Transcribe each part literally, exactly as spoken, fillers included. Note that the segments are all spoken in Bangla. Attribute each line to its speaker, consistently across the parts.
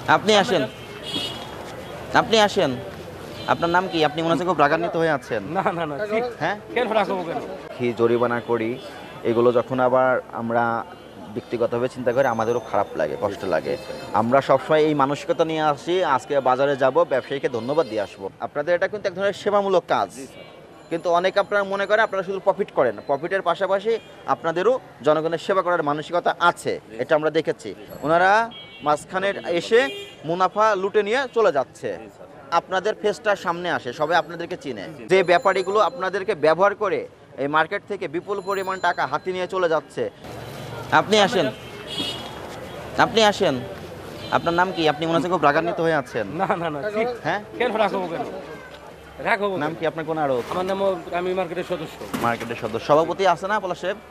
Speaker 1: আপনি আসেন, আপনি আসেন। আপনার নাম কি? আপনি মনে হচ্ছে খুব রাগান্বিত হয়ে আছেন।
Speaker 2: না না না,
Speaker 1: হ্যাঁ,
Speaker 2: কেন রাখবো কেন?
Speaker 1: কি জরিমানা করি, এগুলো যখন আবার আমরা ব্যক্তিগতভাবে চিন্তা করি আমাদেরও খারাপ লাগে, কষ্ট লাগে। আমরা সবসময় এই মানসিকতা নিয়ে আসি, আজকে বাজারে যাব, ব্যবসায়ীকে ধন্যবাদ দিয়ে আসবো। আপনাদের এটা কিন্তু এক ধরনের সেবামূলক কাজ, কিন্তু অনেকে আপনারা মনে করেন আপনারা শুধু প্রফিট করেন। প্রফিটের পাশাপাশি আপনাদেরও জনগণের সেবা করার মানসিকতা আছে, এটা আমরা দেখেছি। ওনারা মাঝখানে এসে মুনাফা লুটে নিয়ে চলে যাচ্ছে। আপনাদের ফেসটা সামনে আসে, সবাই আপনাদেরকে চিনে। যে ব্যাপারীগুলো আপনাদেরকে ব্যবহার করে এই মার্কেট থেকে বিপুল পরিমাণ টাকা হাতে নিয়ে চলে যাচ্ছে। আপনি আসেন, আপনি আসেন। আপনার নাম কি? আপনি মনে হচ্ছে খুব রাগান্বিত হয়ে আছেন।
Speaker 2: না না না,
Speaker 1: হ্যাঁ,
Speaker 2: কেন রাখবো কেন? রাখবো
Speaker 1: নাম কি আপনার? কোন আরো?
Speaker 2: আমার নাম, আমি মার্কেটের সদস্য।
Speaker 1: মার্কেটের সদস্য, সভাপতি আছে না পলাশ সাহেব?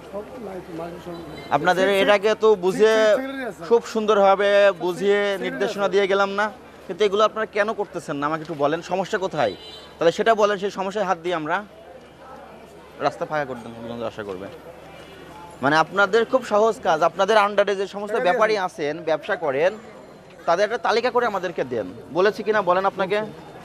Speaker 1: আপনাদের এর আগে তো বুঝে খুব সুন্দরভাবে বুঝিয়ে নির্দেশনা দিয়ে গেলাম না, কিন্তু এগুলো আপনারা কেন করতেছেন না আমাকে একটু বলেন। সমস্যা কোথায়? তাহলে সেটা বলেন, সেই সমস্যায় হাত দিয়ে আমরা রাস্তা ফাঁকা করে দেন, আশা করবেন। মানে আপনাদের খুব সহজ কাজ, আপনাদের আন্ডারে যে সমস্ত ব্যাপারী আছেন, ব্যবসা করেন, তাদের একটা তালিকা করে আমাদেরকে দেন। বলেছি কিনা বলেন আপনাকে?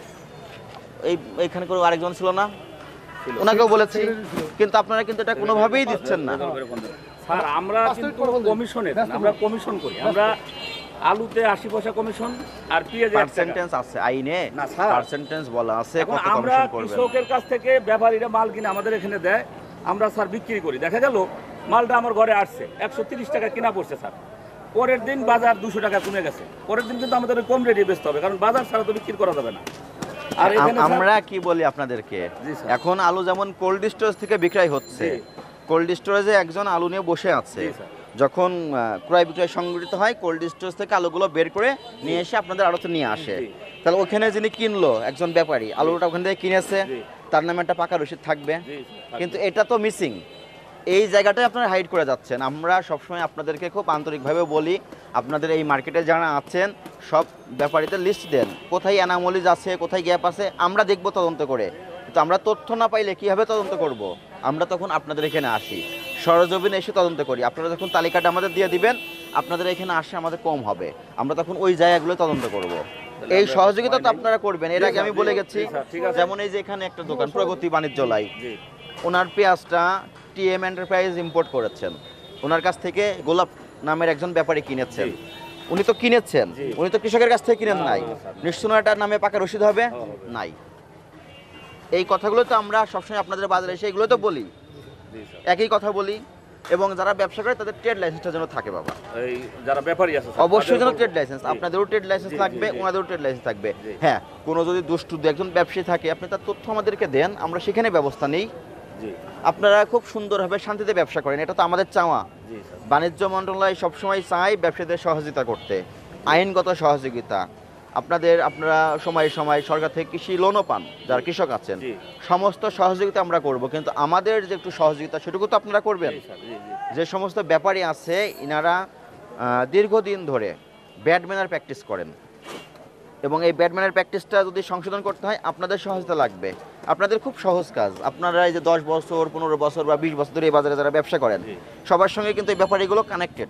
Speaker 1: এই এইখানে করে আরেকজন ছিল না, ওনাকেও বলেছি, কিন্তু আপনারা কিন্তু এটা কোনোভাবেই দিচ্ছেন না।
Speaker 2: স্যার আমরা কিন্তু কমিশনের, আমরা কমিশন করি। আমরা আলুতে আশি পয়সা কমিশন আর পেঁয়াজে
Speaker 1: পার্সেন্টেজ আছে আইনে,
Speaker 2: না স্যার,
Speaker 1: পার্সেন্টেজ বলা আছে
Speaker 2: এখন
Speaker 1: কত
Speaker 2: আমরা
Speaker 1: কমিশন করবেন।
Speaker 2: কৃষকের কাছ থেকে ব্যাপারীরা মাল কিনে আমাদের এখানে দেয়, আমরা স্যার বিক্রি করি। দেখা গেল মালটা আমার ঘরে আসছে একশো তিরিশ টাকা কিনা পড়ছে স্যার, পরের দিন বাজার দুশো টাকা কমে গেছে, পরের দিন কিন্তু আমাদের কম রেটে বেচতে হবে, কারণ বাজার ছাড়া তো বিক্রি করা যাবে না। আর
Speaker 1: আমরা কি বলি আপনাদেরকে, এখন আলু যেমন কোল্ড স্টোরেজ থেকে বিক্রয় হচ্ছে, কোল্ড স্টোরেজে একজন আলু নিয়ে বসে আছে, যখন ক্রয় বিক্রয় সংগঠিত হয় কোল্ড স্টোরেজ থেকে আলুগুলো বের করে নিয়ে এসে আপনাদের আড়তে নিয়ে আসে। তাহলে ওখানে যিনি কিনলো, একজন ব্যাপারী আলুটা ওখান থেকে কিনেছে, তার নামে একটা পাকা রসিদ থাকবে, কিন্তু এটা তো মিসিং। এই জায়গাটাই আপনারা হাইড করে যাচ্ছেন। আমরা সবসময় আপনাদেরকে খুব আন্তরিকভাবে বলি, আপনাদের এই মার্কেটে যারা আছেন সব ব্যাপারীদের লিস্ট দেন, কোথায় অ্যানামলিজ আছে, কোথায় গ্যাপ আছে, আমরা দেখব তদন্ত করে। কিন্তু আমরা তথ্য না পাইলে কীভাবে তদন্ত করব? আমরা তখন আপনাদের এখানে আসি, সরজমিনে এসে তদন্ত করি। আপনারা যখন তালিকাটা আমাদের দিয়ে দিবেন, আপনাদের এখানে আসে আমাদের কম হবে, আমরা তখন ওই জায়গাগুলো তদন্ত করব। এই সহযোগিতা তো আপনারা করবেন। এর আগে আমি বলে গেছি, যেমন এই যে এখানে একটা দোকান প্রগতি বাণিজ্যলয়, ওনার পেঁয়াজটা টিএম এন্টারপ্রাইজ ইম্পোর্ট করেছেন, ওনার কাছ থেকে গোলাপ নামের একজন ব্যাপারী কিনেছেন। উনি তো কিনেছেন, উনি তো কৃষকের কাছ থেকে কিনেন নাই, নিশ্চয় এটার নামে পাকা রসিদ হবে নাই। এই কথাগুলো তো আমরা সবসময় আপনাদের বাজারে এসে এগুলো তো বলি, একই কথা বলি। এবং যারা ব্যবসা করে তাদের ট্রেড লাইসেন্সটা যেন থাকে বাবা,
Speaker 2: এই যারা ব্যাপারী আছে
Speaker 1: অবশ্যই যেন ট্রেড লাইসেন্স, আপনাদেরও ট্রেড লাইসেন্স থাকবে, ওনাদেরও ট্রেড লাইসেন্স থাকবে। হ্যাঁ, কোনো যদি দুষ্টু দু একজন ব্যবসায়ী থাকে, আপনি তার তথ্য আমাদেরকে দেন, আমরা সেখানে ব্যবস্থা নেই। আপনারা খুব সুন্দরভাবে শান্তিতে ব্যবসা করেন, এটা তো আমাদের চাওয়া। বাণিজ্য মন্ত্রণালয় সবসময় চায় ব্যবসায়ীদের সহযোগিতা করতে, আইনগত সহযোগিতা। আপনাদের আপনারা সময় সময় সরকার থেকে কৃষি লোনও পান, যারা কৃষক আছেন, সমস্ত সহযোগিতা আমরা করব, কিন্তু আমাদের যে একটু সহযোগিতা সেটুকু তো আপনারা করবেন। যে সমস্ত ব্যাপারী আছে, ইনারা দীর্ঘদিন ধরে ব্যাডম্যানের প্র্যাকটিস করেন, এবং এই ব্যাডম্যানের প্র্যাকটিসটা যদি সংশোধন করতে হয় আপনাদের সহযোগিতা লাগবে। আপনাদের খুব সহজ কাজ, আপনারা এই যে দশ বছর পনেরো বছর বা বিশ বছর ধরে এই বাজারে যারা ব্যবসা করেন, সবার সঙ্গে কিন্তু এই ব্যাপারীগুলো কানেক্টেড,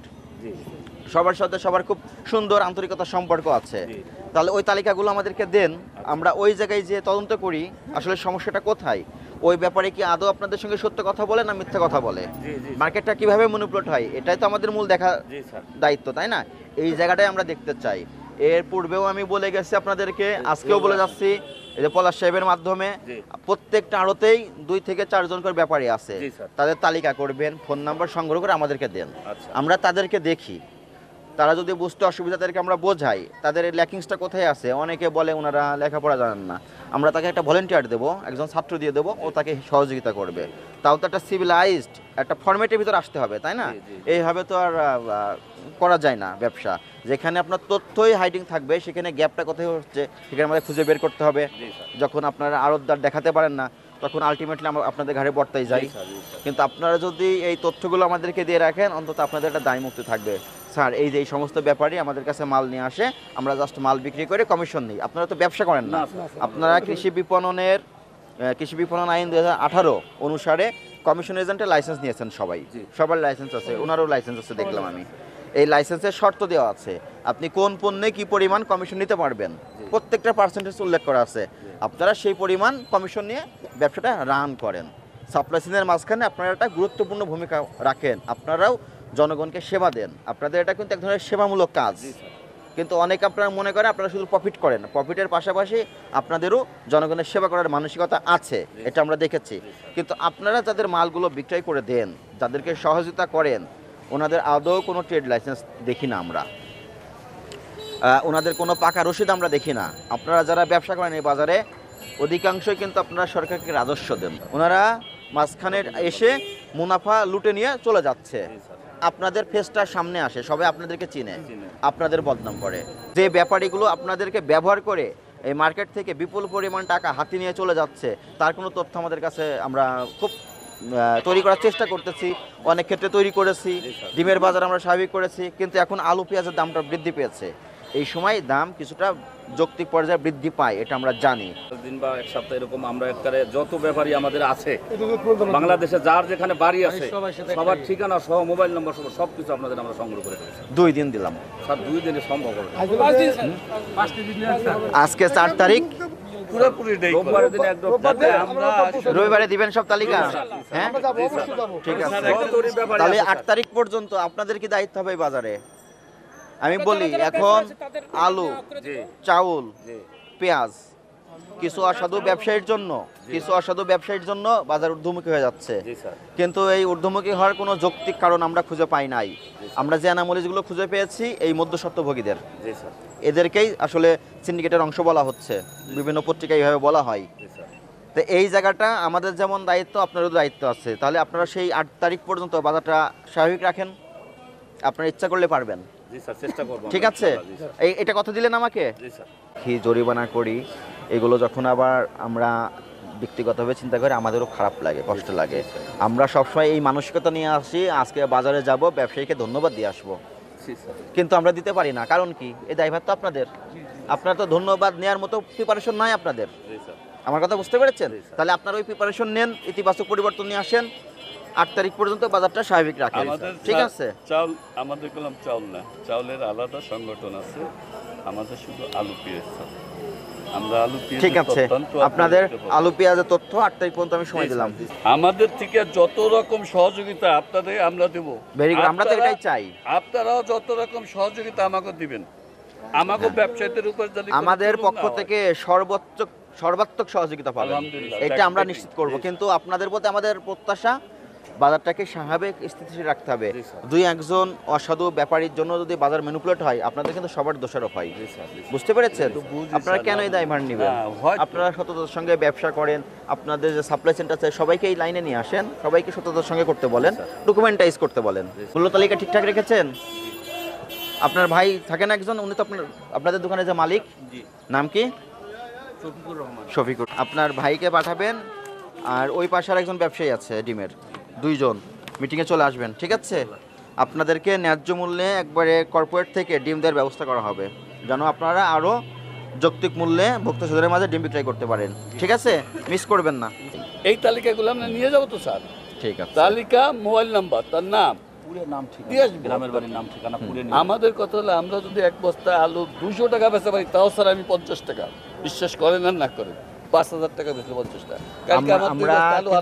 Speaker 1: সবার সাথে সবার খুব সুন্দর আন্তরিকতার সম্পর্ক আছে। তাহলে ওই তালিকাগুলো আমাদেরকে দেন, আমরা ওই জায়গায় যে তদন্ত করি আসলে সমস্যাটা কোথায়, ওই ব্যাপারে কি আদৌ আপনাদের সঙ্গে সত্য কথা বলে না মিথ্যা কথা বলে, মার্কেটটা কিভাবে ম্যানিপুলেট হয়, এটাই তো আমাদের মূল দেখা দায়িত্ব, তাই না? এই জায়গাটাই আমরা দেখতে চাই। এর পূর্বেও আমি বলে গেছি আপনাদেরকে, আজকেও বলে যাচ্ছি, এই যে পলাশ সাহেবের মাধ্যমে প্রত্যেকটা আড়তেই দুই থেকে চারজন করে ব্যাপারী আছে, তাদের তালিকা করবেন, ফোন নাম্বার সংগ্রহ করে আমাদেরকে দেন, আমরা তাদেরকে দেখি। তারা যদি বুঝতে অসুবিধা, তাদেরকে আমরা বোঝাই তাদের ল্যাকিংসটা কোথায় আছে। অনেকে বলে ওনারা লেখাপড়া জানেন না, আমরা তাকে একটা ভলেন্টিয়ার দেবো, একজন ছাত্র দিয়ে দেবো, ও তাকে সহযোগিতা করবে। তাও তো একটা সিভিলাইজড একটা ফরম্যাটের ভিতর আসতে হবে, তাই না? এইভাবে তো আর করা যায় না ব্যবসা। যেখানে আপনার তথ্যই হাইডিং থাকবে, সেখানে গ্যাপটা কোথায় হচ্ছে সেখানে আমাদের খুঁজে বের করতে হবে। যখন আপনারা আড়তদার দেখাতে পারেন না, তখন আলটিমেটলি আমরা আপনাদের ঘাড়ে বর্তাই যাই। কিন্তু আপনারা যদি এই তথ্যগুলো আমাদেরকে দিয়ে রাখেন, অন্তত আপনাদের একটা দায়মুক্তি থাকবে। স্যার, এই যে এই সমস্ত ব্যাপারই আমাদের কাছে মাল নিয়ে আসে, আমরা জাস্ট মাল বিক্রি করে কমিশন নিই। আপনারা তো ব্যবসা করেন না, আপনারা কৃষি বিপণনের কৃষি বিপণন আইন দুই হাজার আঠারো অনুসারে কমিশন এজেন্টের লাইসেন্স নিয়েছেন সবাই, সবার লাইসেন্স আছে, ওনারও লাইসেন্স আছে দেখলাম আমি। এই লাইসেন্সের শর্ত দেওয়া আছে আপনি কোন পণ্যে কি পরিমাণ কমিশন নিতে পারবেন, প্রত্যেকটা পার্সেন্টেজ উল্লেখ করা আছে। আপনারা সেই পরিমাণ কমিশন নিয়ে ব্যবসাটা রান করেন। সাপ্লাই চেইনের মাঝখানে আপনারা একটা গুরুত্বপূর্ণ ভূমিকা রাখেন, আপনারাও জনগণকে সেবা দেন। আপনাদের এটা কিন্তু এক ধরনের সেবামূলক কাজ। কিন্তু অনেক আপনারা মনে করেন আপনারা শুধু প্রফিট করেন, প্রফিটের পাশাপাশি আপনাদেরও জনগণের সেবা করার মানসিকতা আছে, এটা আমরা দেখেছি। কিন্তু আপনারা যাদের মালগুলো বিক্রয় করে দেন, যাদেরকে সহযোগিতা করেন, ওনাদের আদৌ কোনো ট্রেড লাইসেন্স দেখি না আমরা, ওনাদের কোনো পাকা রসিদ আমরা দেখি না। আপনারা যারা ব্যবসা করেন এই বাজারে অধিকাংশই কিন্তু আপনারা সরকারকে রাজস্ব দেন, ওনারা মাঝখানে এসে মুনাফা লুটে নিয়ে চলে যাচ্ছে। আপনাদের ফেসটা সামনে আসে, সবাই আপনাদেরকে চিনে, আপনাদের বদনাম করে। যে ব্যাপারীগুলো আপনাদেরকে ব্যবহার করে এই মার্কেট থেকে বিপুল পরিমাণ টাকা হাতি নিয়ে চলে যাচ্ছে, তার কোনো তথ্য আমাদের কাছে আমরা খুব তৈরি করার চেষ্টা করতেছি, অনেক ক্ষেত্রে তৈরি করেছি। ডিমের বাজার আমরা স্বাভাবিক করেছি, কিন্তু এখন আলু পেঁয়াজের দামটা বৃদ্ধি পেয়েছে। এই সময় দাম কিছুটা যৌক্তিক পর্যায়ে বৃদ্ধি পায়, এটা আমরা জানি।
Speaker 2: দিন বা এক সপ্তাহ এরকম আমরা একবারে যত ব্যাপারী আমাদের আছে বাংলাদেশে, যার যেখানে বাড়ি আছে সবার ঠিকানা সহ মোবাইল নম্বর সহ সব কিছু আপনাদের আমরা সংগ্রহ করে দেবো।
Speaker 1: দুই দিন দিলাম
Speaker 2: স্যার, দুই দিনে সম্ভব হবে।
Speaker 1: আজকে চার তারিখ,
Speaker 2: রবিবারে
Speaker 1: দিবেন সব তালিকা। হ্যাঁ ঠিক আছে, তাহলে আট তারিখ পর্যন্ত আপনাদের কি দায়িত্ব হবে বাজারে? আমি বলি এখন আলু, চাউল, পেঁয়াজ কিছু অসাধু ব্যবসায়ীর জন্য কিছু অসাধু ব্যবসায়ীর জন্য বাজার ঊর্ধ্বমুখী হয়ে যাচ্ছে, কিন্তু এই ঊর্ধ্বমুখী হওয়ার কোনো যৌক্তিক কারণ আমরা খুঁজে পাই নাই। আমরা যে অ্যানামলিজগুলো খুঁজে পেয়েছি এই মধ্যস্বত্বভোগীদের, এদেরকেই আসলে সিন্ডিকেটের অংশ বলা হচ্ছে, বিভিন্ন পত্রিকায় এইভাবে বলা হয়। তো এই জায়গাটা আমাদের যেমন দায়িত্ব, আপনারও দায়িত্ব আছে। তাহলে আপনারা সেই আট তারিখ পর্যন্ত বাজারটা স্বাভাবিক রাখেন, আপনারা ইচ্ছা করলে পারবেন। ঠিক আছে, এই এটা কথা দিলেন আমাকে। কি জরিমানা করি, এগুলো যখন আবার আমরা ব্যক্তিগতভাবে চিন্তা করি আমাদেরও খারাপ লাগে, কষ্ট লাগে। আমরা সবসময় এই মানসিকতা নিয়ে আসি, আজকে বাজারে যাব, ব্যবসায়ীকে ধন্যবাদ দিয়ে আসবো, কিন্তু আমরা দিতে পারি না। কারণ কি? এই দায়ভার তো আপনাদের, আপনারা তো ধন্যবাদ নেওয়ার মতো প্রিপারেশন নাই আপনাদের। আমার কথা বুঝতে পেরেছেন? তাহলে আপনারা ওই প্রিপারেশন নেন, ইতিবাচক পরিবর্তন নিয়ে আসেন, আট তারিখ পর্যন্ত বাজারটা স্বাভাবিক রাখেন। ঠিক আছে,
Speaker 3: চাউল আমাদের কলম চাউল না, চাউলের আলাদা সংগঠন আছে, আমাদের শুধু আলু পেঁয়াজ। আমরা আলু পেঁয়াজ,
Speaker 1: ঠিক আছে, আপনাদের আলু পেঁয়াজের তথ্য আট তারিখ পর্যন্ত আমি সময় দিলাম।
Speaker 3: আমাদের থেকে যত রকম সহযোগিতা আপনাদের আমরা দেব।
Speaker 1: ভেরি গুড, আমরা তো এটাই চাই।
Speaker 3: আপনারাও যত রকম সহযোগিতা আমাকে দিবেন, আমাকে ব্যবসায়ীদের উপর যদি
Speaker 1: আমাদের পক্ষ থেকে সর্বোচ্চ সর্বাত্মক সহযোগিতা পাবেন, এটা আমরা নিশ্চিত করব। কিন্তু আপনাদের প্রতি আমাদের প্রত্যাশা বাজারটাকে স্বাভাবিক স্থিতিশীল রাখতে হবে। দুই একজন অসাধু ব্যাপারীর জন্য যদি বাজার ম্যানিপুলেট হয়, আপনাদের কিন্তু সবার দোষারোপ হয়। বুঝতে পেরেছেন? আপনারা কেন এই দায়ভার নেবেন? আপনারা সততার সঙ্গে ব্যবসা করেন, আপনাদের যে সাপ্লাই চেইনটা আছে সবাইকে এই লাইনে নিয়ে আসেন, সবাইকে সততার সঙ্গে করতে বলেন, ডকুমেন্টাইজ করতে বলেন। মূল্য তালিকা ঠিকঠাক রেখেছেন? আপনার ভাই থাকেন একজন, উনি তো আপনার আপনাদের দোকানের যে মালিক, নাম কি? শফিকুর রহমান। শফিকুর, আপনার ভাইকে পাঠাবেন। আর ওই পাশে আর একজন ব্যবসায়ী আছে ডিমের, দুইজন মিটিংয়ে চলে আসবেন। ঠিক আছে, আপনাদেরকে ন্যায্য মূল্যে একবারে কর্পোরেট থেকে ডিম দেওয়ার ব্যবস্থা করা হবে, যেন আপনারা আরও যৌক্তিক মূল্যে ভোক্তা সুদের মাঝে ডিম বিক্রয় করতে পারেন। ঠিক আছে, মিস করবেন না।
Speaker 3: এই তালিকাগুলো আমরা নিয়ে যাবো তো স্যার।
Speaker 1: ঠিক আছে,
Speaker 3: তালিকা, মোবাইল নাম্বার, তার নাম,
Speaker 2: নাম গ্রামের বাড়ির নাম ঠিকানা পুরে।
Speaker 3: আমাদের কথা হলো আমরা যদি এক বস্তা আলু দুশো টাকা বেচা পারি, তাও স্যার আমি পঞ্চাশ টাকা, বিশ্বাস করেন আর না করেন, পাঁচ হাজার টাকা বেচলে পঞ্চাশ টাকা।
Speaker 1: আমরা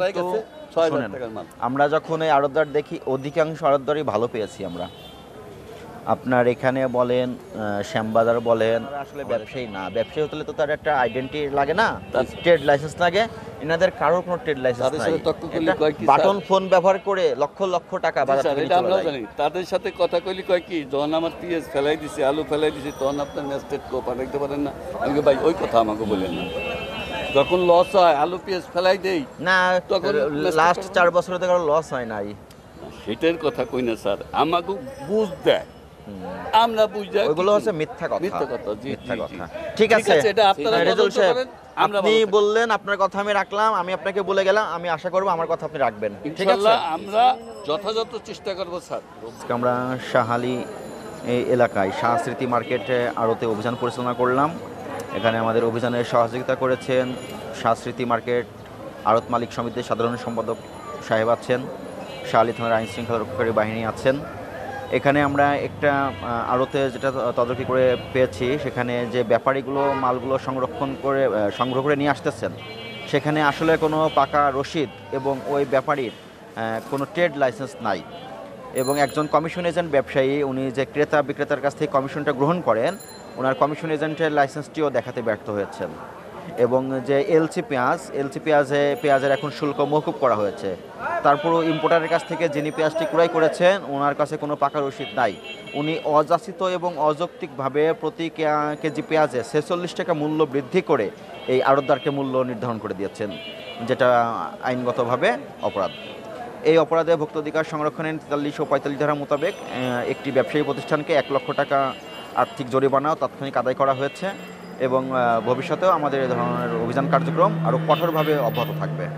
Speaker 1: আমরা যখন এই আড়তদার দেখি, অধিকাংশ আড়তদারই ভালো পেয়েছি আমরা। আপনার এখানে বলেন, শ্যামবাজার বলেন, আসলে ব্যবসায়ী না, ব্যবসায়ী হতে তো তার একটা আইডেন্টি লাগে না, তার ট্রেড লাইসেন্স লাগে। এনাদের কারোর কোনো ট্রেড লাইসেন্স নাই, বাটন ফোন ব্যবহার করে লক্ষ লক্ষ টাকা বাজার থেকে নিয়ে চলে যায়।
Speaker 3: তাদের সাথে কথা কইলি কয় কি, যখন আমার পেঁয়াজ ফেলাই দিছে, আলু ফেলাই দিছে, তখন আপনার নেস্টেড কো পাঠাইতে পারেন না। আমি ভাই ওই কথা আমাকে বলেন না, যখন লস হয় আলু পেঁয়াজ ফেলাই দেই
Speaker 1: না, তখন লাস্ট চার বছরে তো কারো লস হয় নাই।
Speaker 3: সেটার কথা কই না স্যার, আমাকে বুঝ দেয়, আমরা বুঝতে,
Speaker 1: ওইগুলো হচ্ছে মিথ্যা কথা,
Speaker 3: মিথ্যা কথা, জি
Speaker 1: মিথ্যা কথা। ঠিক আছে,
Speaker 3: এটা আপনারা
Speaker 1: রেজাল্ট সাহেব, আপনি বললেন, আপনার কথা আমি রাখলাম, আমি আপনাকে বলে গেলাম, আমি আশা করব আমার কথা আপনি রাখবেন। ঠিক আছে,
Speaker 3: আমরা যথাযথ চেষ্টা করব স্যার।
Speaker 1: আমরা শাহালি এই এলাকায় শাহস্মৃতি মার্কেটে আড়তে অভিযান পরিচালনা করলাম। এখানে আমাদের অভিযানে সহযোগিতা করেছেন শাহস্মৃতি মার্কেট আড়ত মালিক সমিতির সাধারণ সম্পাদক সাহেব আছেন, শাহালি থানার আইন শৃঙ্খলা রক্ষাকারী বাহিনী আছেন, এখানে আমরা একটা আহ, আড়তে যেটা তদারকি করে পেয়েছি, সেখানে যে ব্যাপারীগুলো মালগুলো সংরক্ষণ করে আহ, সংগ্রহ করে নিয়ে আসতেছেন, সেখানে আসলে কোনো পাকা রসিদ এবং ওই ব্যাপারীর আহ, কোনো ট্রেড লাইসেন্স নাই। এবং একজন কমিশন এজেন্ট ব্যবসায়ী, উনি যে ক্রেতা বিক্রেতার কাছ থেকে কমিশনটা গ্রহণ করেন, ওনার কমিশন এজেন্টের লাইসেন্সটিও দেখাতে ব্যর্থ হয়েছেন। এবং যে এলসি পেঁয়াজ, এলসি পেঁয়াজে পেঁয়াজের এখন শুল্ক মওকুফ করা হয়েছে। তারপরও ইম্পোর্টারের কাছ থেকে যিনি পেঁয়াজটি ক্রয় করেছেন, ওনার কাছে কোনো পাকা রসিদ নাই। উনি অযাচিত এবং অযৌক্তিকভাবে প্রতি কে- কেজি পেঁয়াজে ছেচল্লিশ টাকা মূল্য বৃদ্ধি করে এই আড়তদারকে মূল্য নির্ধারণ করে দিয়েছেন, যেটা আইনগতভাবে অপরাধ। এই অপরাধে ভোক্তা অধিকার সংরক্ষণের তেতাল্লিশ ও পঁয়তাল্লিশ ধারা মোতাবেক আহ, একটি ব্যবসায়ী প্রতিষ্ঠানকে এক লক্ষ টাকা আর্থিক জরিমানাও তাৎক্ষণিক আদায় করা হয়েছে। এবং আহ, ভবিষ্যতেও আমাদের এ ধরনের অভিযান কার্যক্রম আরও কঠোরভাবে অব্যাহত থাকবে।